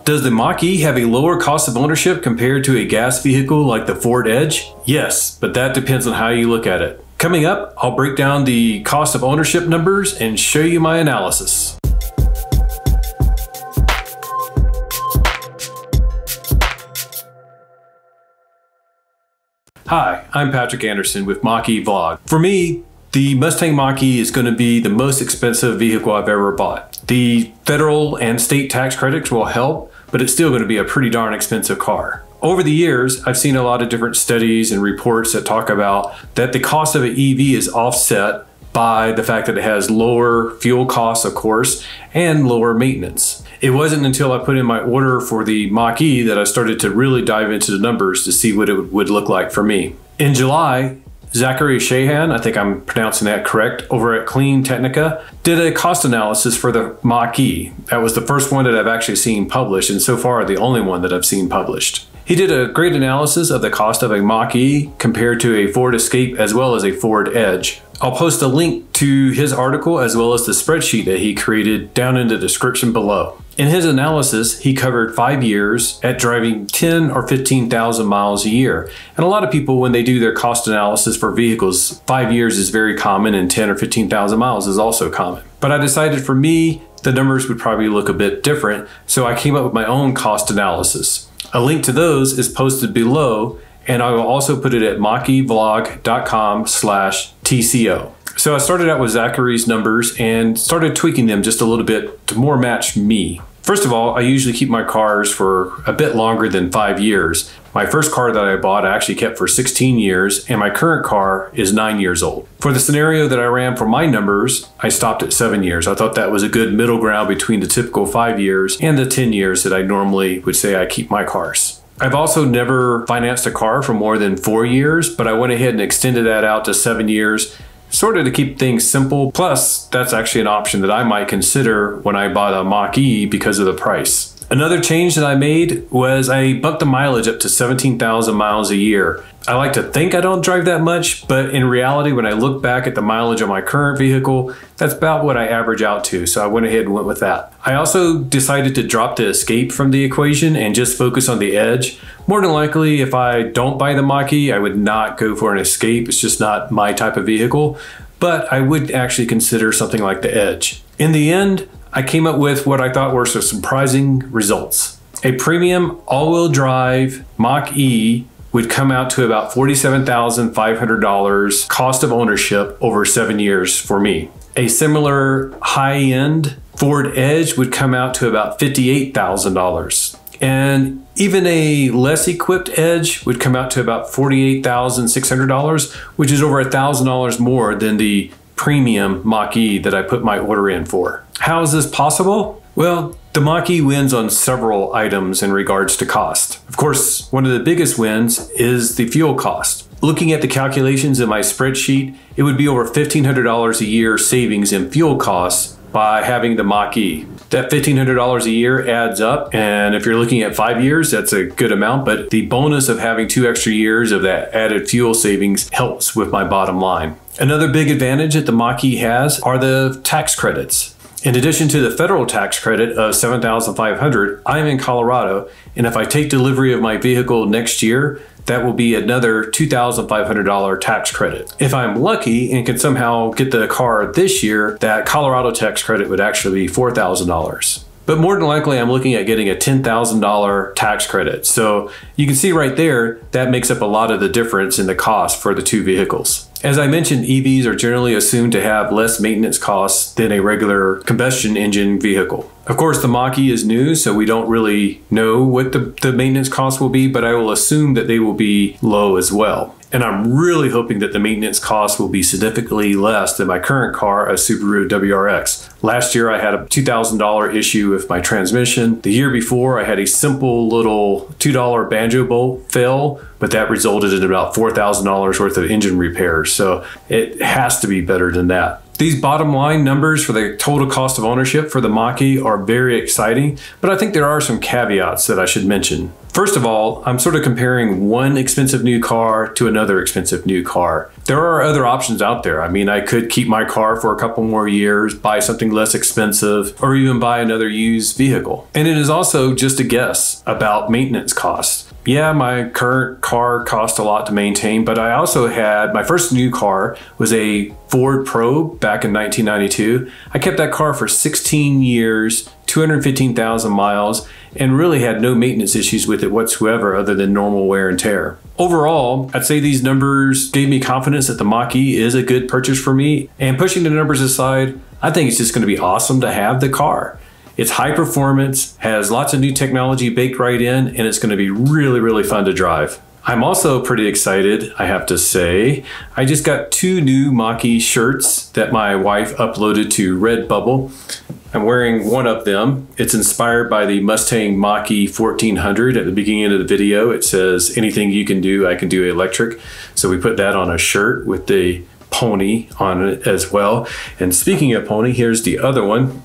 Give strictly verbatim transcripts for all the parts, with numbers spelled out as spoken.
Does the Mach-E have a lower cost of ownership compared to a gas vehicle like the Ford Edge? Yes, but that depends on how you look at it. Coming up, I'll break down the cost of ownership numbers and show you my analysis. Hi, I'm Patrick Anderson with Mach-E Vlog. For me, the Mustang Mach-E is going to be the most expensive vehicle I've ever bought. The federal and state tax credits will help, but it's still going to be a pretty darn expensive car. Over the years, I've seen a lot of different studies and reports that talk about that the cost of an E V is offset by the fact that it has lower fuel costs, of course, and lower maintenance. It wasn't until I put in my order for the Mach-E that I started to really dive into the numbers to see what it would look like for me. In July, Zachary Shahan, I think I'm pronouncing that correct, over at CleanTechnica, did a cost analysis for the Mach-E. That was the first one that I've actually seen published, and so far the only one that I've seen published. He did a great analysis of the cost of a Mach-E compared to a Ford Escape as well as a Ford Edge. I'll post a link to his article as well as the spreadsheet that he created down in the description below. In his analysis, he covered five years at driving ten or fifteen thousand miles a year. And a lot of people, when they do their cost analysis for vehicles, five years is very common and ten or fifteen thousand miles is also common. But I decided for me, the numbers would probably look a bit different, so I came up with my own cost analysis. A link to those is posted below, and I will also put it at mach-e-vlog dot com slash T C O. So I started out with Zachary's numbers and started tweaking them just a little bit to more match me. First of all, I usually keep my cars for a bit longer than five years. My first car that I bought I actually kept for sixteen years, and my current car is nine years old. For the scenario that I ran for my numbers, I stopped at seven years. I thought that was a good middle ground between the typical five years and the ten years that I normally would say I keep my cars. I've also never financed a car for more than four years, but I went ahead and extended that out to seven years, sort of to keep things simple. Plus, that's actually an option that I might consider when I bought a Mach-E because of the price. Another change that I made was I bumped the mileage up to seventeen thousand miles a year. I like to think I don't drive that much, but in reality, when I look back at the mileage on my current vehicle, that's about what I average out to, so I went ahead and went with that. I also decided to drop the Escape from the equation and just focus on the Edge. More than likely, if I don't buy the Mach-E, I would not go for an Escape. It's just not my type of vehicle, but I would actually consider something like the Edge. In the end, I came up with what I thought were some surprising results. A premium all-wheel drive Mach-E would come out to about forty-seven thousand five hundred dollars cost of ownership over seven years for me. A similar high-end Ford Edge would come out to about fifty-eight thousand dollars. And even a less equipped Edge would come out to about forty-eight thousand six hundred dollars, which is over one thousand dollars more than the premium Mach-E that I put my order in for. How is this possible? Well, the Mach-E wins on several items in regards to cost. Of course, one of the biggest wins is the fuel cost. Looking at the calculations in my spreadsheet, it would be over fifteen hundred dollars a year savings in fuel costs by having the Mach-E. That fifteen hundred dollars a year adds up, and if you're looking at five years, that's a good amount, but the bonus of having two extra years of that added fuel savings helps with my bottom line. Another big advantage that the Mach-E has are the tax credits. In addition to the federal tax credit of seven thousand five hundred dollars, I'm in Colorado, and if I take delivery of my vehicle next year, that will be another two thousand five hundred dollars tax credit. If I'm lucky and can somehow get the car this year, that Colorado tax credit would actually be four thousand dollars. But more than likely, I'm looking at getting a ten thousand dollar tax credit. So you can see right there, that makes up a lot of the difference in the cost for the two vehicles. As I mentioned, E Vs are generally assumed to have less maintenance costs than a regular combustion engine vehicle. Of course, the Mach-E is new, so we don't really know what the, the maintenance costs will be, but I will assume that they will be low as well. And I'm really hoping that the maintenance costs will be significantly less than my current car, a Subaru W R X. Last year, I had a two thousand dollar issue with my transmission. The year before, I had a simple little two dollar banjo bolt fail, but that resulted in about four thousand dollars worth of engine repairs. So it has to be better than that. These bottom line numbers for the total cost of ownership for the Mach-E are very exciting, but I think there are some caveats that I should mention. First of all, I'm sort of comparing one expensive new car to another expensive new car. There are other options out there. I mean, I could keep my car for a couple more years, buy something less expensive, or even buy another used vehicle. And it is also just a guess about maintenance costs. Yeah, my current car cost a lot to maintain, but I also had, my first new car was a Ford Probe back in nineteen ninety-two. I kept that car for sixteen years, two hundred fifteen thousand miles, and really had no maintenance issues with it whatsoever other than normal wear and tear. Overall, I'd say these numbers gave me confidence that the Mach-E is a good purchase for me. And pushing the numbers aside, I think it's just going to be awesome to have the car. It's high performance, has lots of new technology baked right in, and it's going to be really, really fun to drive. I'm also pretty excited, I have to say. I just got two new Mach-E shirts that my wife uploaded to Redbubble. I'm wearing one of them. It's inspired by the Mustang Mach-E fourteen hundred. At the beginning of the video, it says, "Anything you can do, I can do electric." So we put that on a shirt with the pony on it as well. And speaking of pony, here's the other one.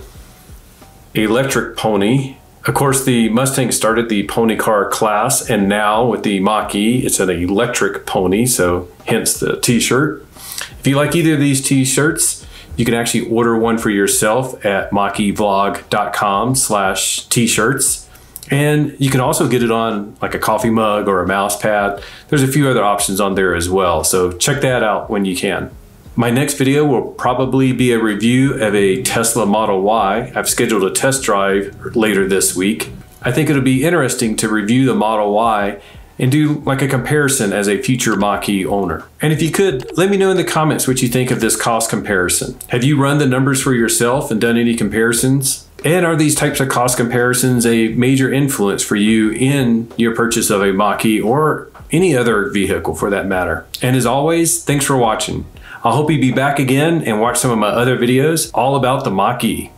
Electric pony. Of course, the Mustang started the pony car class, and now with the Mach-E, it's an electric pony, so hence the t-shirt. If you like either of these t-shirts, you can actually order one for yourself at mach e vlog dot com slash t-shirts. And you can also get it on like a coffee mug or a mouse pad. There's a few other options on there as well, so check that out when you can. My next video will probably be a review of a Tesla Model Y. I've scheduled a test drive later this week. I think it'll be interesting to review the Model Y and do like a comparison as a future Mach-E owner. And if you could, let me know in the comments what you think of this cost comparison. Have you run the numbers for yourself and done any comparisons? And are these types of cost comparisons a major influence for you in your purchase of a Mach-E or any other vehicle for that matter? And as always, thanks for watching. I hope you'll be back again and watch some of my other videos all about the Mach-E.